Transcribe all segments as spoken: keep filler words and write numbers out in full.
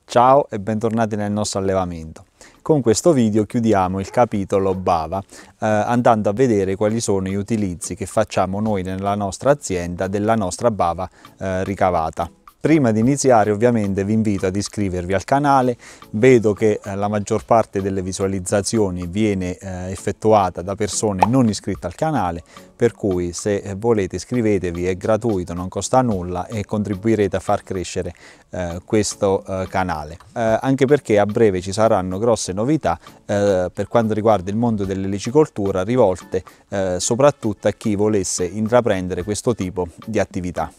Ciao e bentornati nel nostro allevamento. Con questo video chiudiamo il capitolo bava eh, andando a vedere quali sono gli utilizzi che facciamo noi nella nostra azienda della nostra bava eh, ricavata. Prima di iniziare ovviamente vi invito ad iscrivervi al canale. Vedo che eh, la maggior parte delle visualizzazioni viene eh, effettuata da persone non iscritte al canale, per cui se volete iscrivetevi, è gratuito, non costa nulla e contribuirete a far crescere eh, questo eh, canale. Eh, anche perché a breve ci saranno grosse novità eh, per quanto riguarda il mondo dell'elicicoltura, rivolte eh, soprattutto a chi volesse intraprendere questo tipo di attività.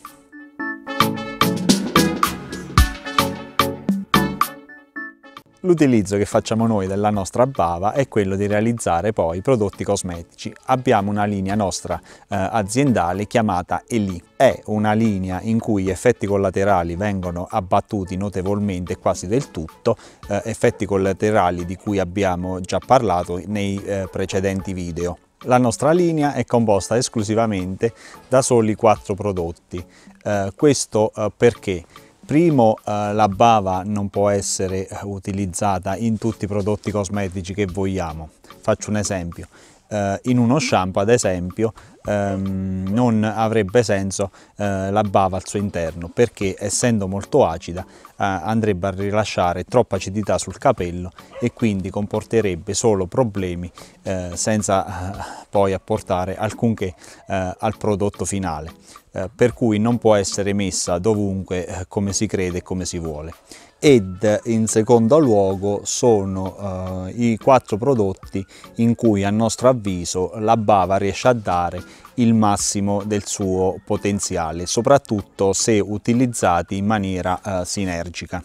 L'utilizzo che facciamo noi della nostra bava è quello di realizzare poi prodotti cosmetici. Abbiamo una linea nostra eh, aziendale chiamata Eli. È una linea in cui gli effetti collaterali vengono abbattuti notevolmente, quasi del tutto, eh, effetti collaterali di cui abbiamo già parlato nei eh, precedenti video. La nostra linea è composta esclusivamente da soli quattro prodotti. Eh, questo eh, perché? Primo, eh, la bava non può essere utilizzata in tutti i prodotti cosmetici che vogliamo. Faccio un esempio. Eh, in uno shampoo, ad esempio, ehm, non avrebbe senso eh, la bava al suo interno, perché essendo molto acida eh, andrebbe a rilasciare troppa acidità sul capello e quindi comporterebbe solo problemi eh, senza eh, poi apportare alcunché eh, al prodotto finale. Eh, per cui non può essere messa dovunque eh, come si crede e come si vuole. Ed in secondo luogo sono eh, i quattro prodotti in cui a nostro avviso la bava riesce a dare il massimo del suo potenziale, soprattutto se utilizzati in maniera eh, sinergica.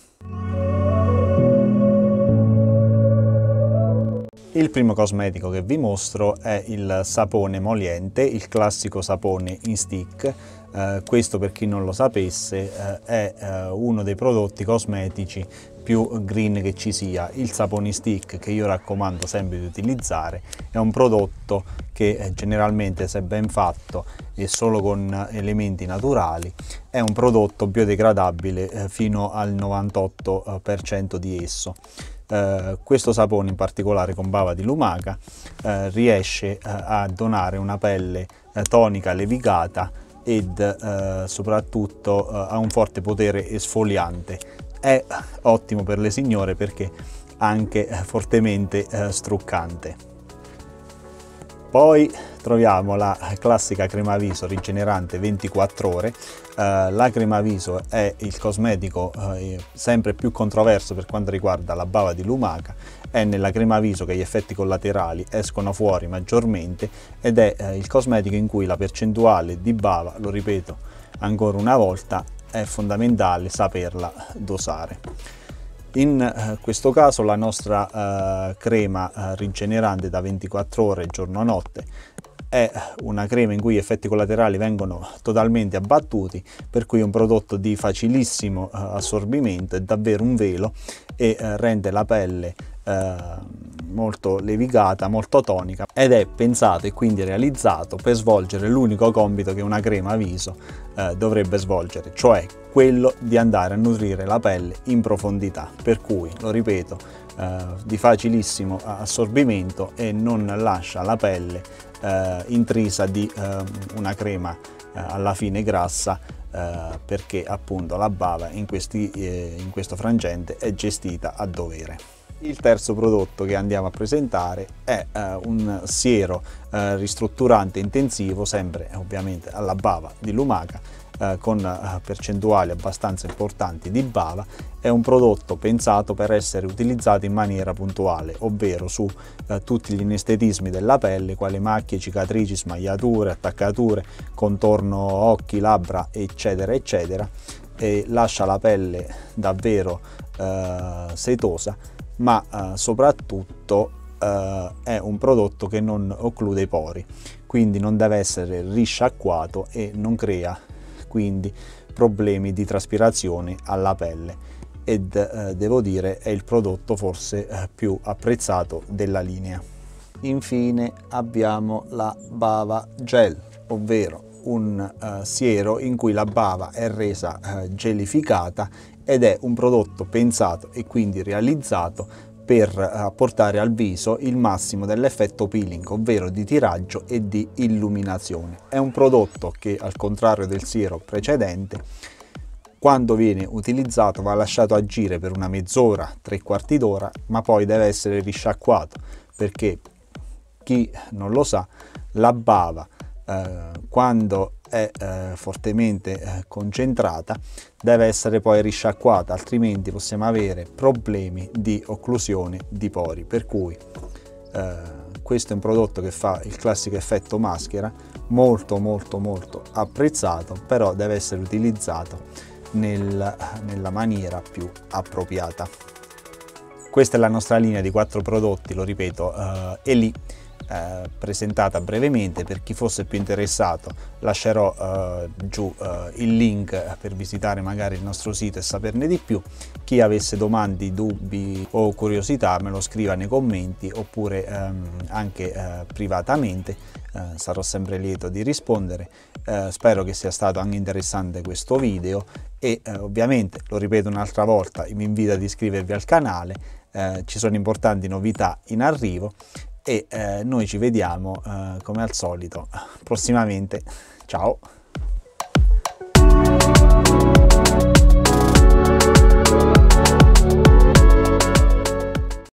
Il primo cosmetico che vi mostro è il sapone emoliente, il classico sapone in stick. Eh, questo, per chi non lo sapesse, eh, è eh, uno dei prodotti cosmetici più green che ci sia. Il sapone in stick, che io raccomando sempre di utilizzare, è un prodotto che eh, generalmente, se ben fatto e solo con elementi naturali, è un prodotto biodegradabile eh, fino al novantotto per cento di esso. Uh, questo sapone, in particolare con bava di lumaca, uh, riesce uh, a donare una pelle uh, tonica, levigata ed uh, soprattutto uh, ha un forte potere esfoliante. È ottimo per le signore perché anche uh, fortemente uh, struccante. Poi troviamo la classica crema viso rigenerante ventiquattro ore. Uh, la crema viso è il cosmetico uh, sempre più controverso per quanto riguarda la bava di lumaca. È nella crema viso che gli effetti collaterali escono fuori maggiormente ed è uh, il cosmetico in cui la percentuale di bava, lo ripeto ancora una volta, è fondamentale saperla dosare. In uh, questo caso la nostra uh, crema uh, rigenerante da ventiquattro ore giorno-notte è una crema in cui gli effetti collaterali vengono totalmente abbattuti, per cui è un prodotto di facilissimo uh, assorbimento, è davvero un velo e uh, rende la pelle uh, molto levigata, molto tonica, ed è pensato e quindi realizzato per svolgere l'unico compito che una crema viso uh, dovrebbe svolgere, cioè quello di andare a nutrire la pelle in profondità, per cui, lo ripeto, uh, di facilissimo assorbimento e non lascia la pelle Uh, intrisa di uh, una crema uh, alla fine grassa, uh, perché appunto la bava in, questi, eh, in questo frangente è gestita a dovere. Il terzo prodotto che andiamo a presentare è uh, un siero uh, ristrutturante intensivo, sempre ovviamente alla bava di lumaca, uh, con uh, percentuali abbastanza importanti di bava. È un prodotto pensato per essere utilizzato in maniera puntuale, ovvero su uh, tutti gli inestetismi della pelle, quali macchie, cicatrici, smagliature, attaccature, contorno occhi, labbra, eccetera eccetera, e lascia la pelle davvero uh, setosa, ma uh, soprattutto uh, è un prodotto che non occlude i pori, quindi non deve essere risciacquato e non crea quindi problemi di traspirazione alla pelle, ed eh, devo dire è il prodotto forse eh, più apprezzato della linea. Infine abbiamo la bava gel, ovvero un uh, siero in cui la bava è resa uh, gelificata ed è un prodotto pensato e quindi realizzato per apportare al viso il massimo dell'effetto peeling, ovvero di tiraggio e di illuminazione. È un prodotto che, al contrario del siero precedente, quando viene utilizzato va lasciato agire per una mezz'ora, tre quarti d'ora, ma poi deve essere risciacquato, perché chi non lo sa, la bava eh, quando è eh, fortemente eh, concentrata deve essere poi risciacquata, altrimenti possiamo avere problemi di occlusione di pori, per cui eh, questo è un prodotto che fa il classico effetto maschera, molto molto molto apprezzato, però deve essere utilizzato nel, nella maniera più appropriata. Questa è la nostra linea di quattro prodotti, lo ripeto, eh, Elì, Eh, presentata brevemente. Per chi fosse più interessato lascerò eh, giù eh, il link per visitare magari il nostro sito e saperne di più. Chi avesse domande, dubbi o curiosità me lo scriva nei commenti, oppure ehm, anche eh, privatamente, eh, sarò sempre lieto di rispondere. Eh, spero che sia stato anche interessante questo video e eh, ovviamente, lo ripeto un'altra volta, vi invito ad iscrivervi al canale, eh, ci sono importanti novità in arrivo. E eh, noi ci vediamo eh, come al solito prossimamente. Ciao!